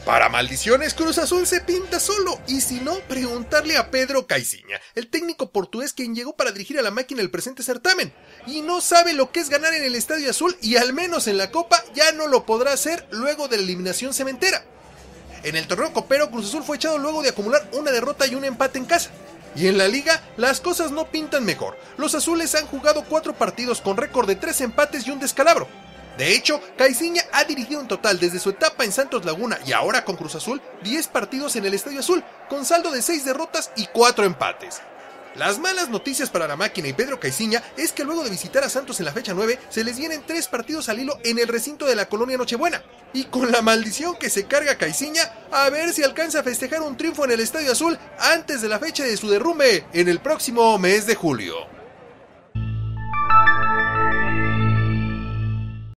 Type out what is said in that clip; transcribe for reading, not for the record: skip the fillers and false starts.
Para maldiciones, Cruz Azul se pinta solo, y si no, preguntarle a Pedro Caixinha, el técnico portugués quien llegó para dirigir a la máquina el presente certamen, y no sabe lo que es ganar en el Estadio Azul, y al menos en la Copa ya no lo podrá hacer luego de la eliminación cementera. En el torneo copero, Cruz Azul fue echado luego de acumular una derrota y un empate en casa. Y en la liga, las cosas no pintan mejor. Los azules han jugado 4 partidos con récord de 3 empates y un descalabro. De hecho, Caixinha ha dirigido en total desde su etapa en Santos Laguna y ahora con Cruz Azul 10 partidos en el Estadio Azul, con saldo de 6 derrotas y 4 empates. Las malas noticias para la máquina y Pedro Caixinha es que luego de visitar a Santos en la fecha 9, se les vienen 3 partidos al hilo en el recinto de la colonia Nochebuena. Y con la maldición que se carga Caixinha, a ver si alcanza a festejar un triunfo en el Estadio Azul antes de la fecha de su derrumbe en el próximo mes de julio.